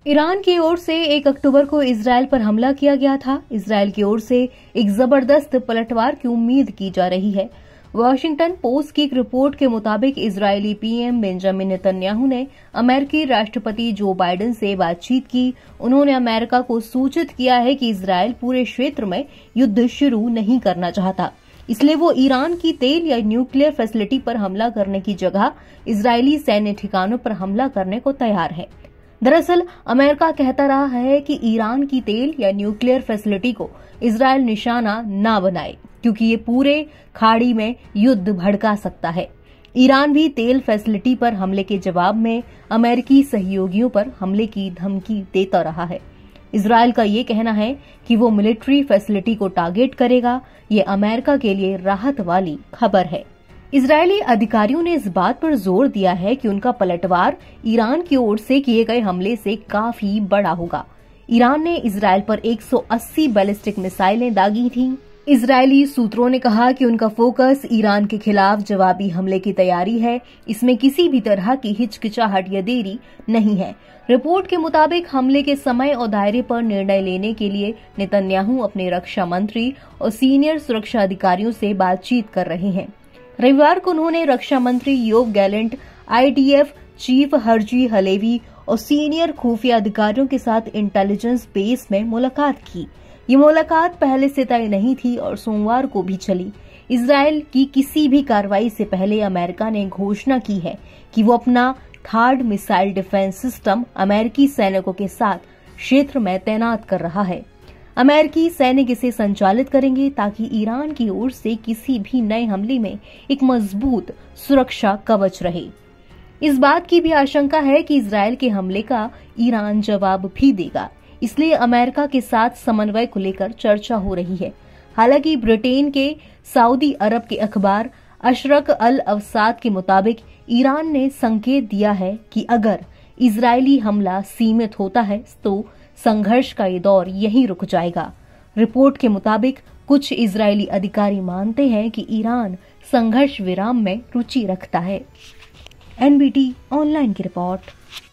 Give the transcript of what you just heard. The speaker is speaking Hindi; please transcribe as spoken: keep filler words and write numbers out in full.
ईरान की ओर से एक अक्टूबर को इजरायल पर हमला किया गया था। इजरायल की ओर से एक जबरदस्त पलटवार की उम्मीद की जा रही है। वॉशिंगटन पोस्ट की एक रिपोर्ट के मुताबिक इजरायली पीएम बेंजामिन नेतन्याहू ने अमेरिकी राष्ट्रपति जो बाइडेन से बातचीत की। उन्होंने अमेरिका को सूचित किया है कि इजरायल पूरे क्षेत्र में युद्ध शुरू नहीं करना चाहता, इसलिए वो ईरान की तेल या न्यूक्लियर फैसिलिटी पर हमला करने की जगह इजरायली सैन्य ठिकानों पर हमला करने को तैयार है। दरअसल अमेरिका कहता रहा है कि ईरान की तेल या न्यूक्लियर फैसिलिटी को इजरायल निशाना न बनाए, क्योंकि ये पूरे खाड़ी में युद्ध भड़का सकता है। ईरान भी तेल फैसिलिटी पर हमले के जवाब में अमेरिकी सहयोगियों पर हमले की धमकी देता रहा है। इजरायल का ये कहना है कि वो मिलिट्री फैसिलिटी को टारगेट करेगा। ये अमेरिका के लिए राहत वाली खबर है। इजरायली अधिकारियों ने इस बात पर जोर दिया है कि उनका पलटवार ईरान की ओर से किए गए हमले से काफी बड़ा होगा। ईरान ने इजरायल पर एक सौ अस्सी बैलिस्टिक मिसाइलें दागी थीं। इजरायली सूत्रों ने कहा कि उनका फोकस ईरान के खिलाफ जवाबी हमले की तैयारी है। इसमें किसी भी तरह की हिचकिचाहट या देरी नहीं है। रिपोर्ट के मुताबिक हमले के समय और दायरे पर निर्णय लेने के लिए नेतन्याहू अपने रक्षा मंत्री और सीनियर सुरक्षा अधिकारियों से बातचीत कर रहे हैं। रविवार को उन्होंने रक्षा मंत्री Yoav Gallant, IDF chief Herzi Halevi और सीनियर खुफिया अधिकारियों के साथ इंटेलिजेंस बेस में मुलाकात की। ये मुलाकात पहले से तय नहीं थी और सोमवार को भी चली। इजरायल की किसी भी कार्रवाई से पहले अमेरिका ने घोषणा की है कि वो अपना थार्ड मिसाइल डिफेंस सिस्टम अमेरिकी सैनिकों के साथ क्षेत्र में तैनात कर रहा है। अमेरिकी सैनिक इसे संचालित करेंगे ताकि ईरान की ओर से किसी भी नए हमले में एक मजबूत सुरक्षा कवच रहे। इस बात की भी आशंका है कि इजरायल के हमले का ईरान जवाब भी देगा, इसलिए अमेरिका के साथ समन्वय को लेकर चर्चा हो रही है। हालांकि ब्रिटेन के सऊदी अरब के अखबार अशरक अल अवसाद के मुताबिक ईरान ने संकेत दिया है कि अगर इजरायली हमला सीमित होता है तो संघर्ष का ये दौर यहीं रुक जाएगा। रिपोर्ट के मुताबिक कुछ इजरायली अधिकारी मानते हैं कि ईरान संघर्ष विराम में रुचि रखता है। एनबीटी ऑनलाइन की रिपोर्ट।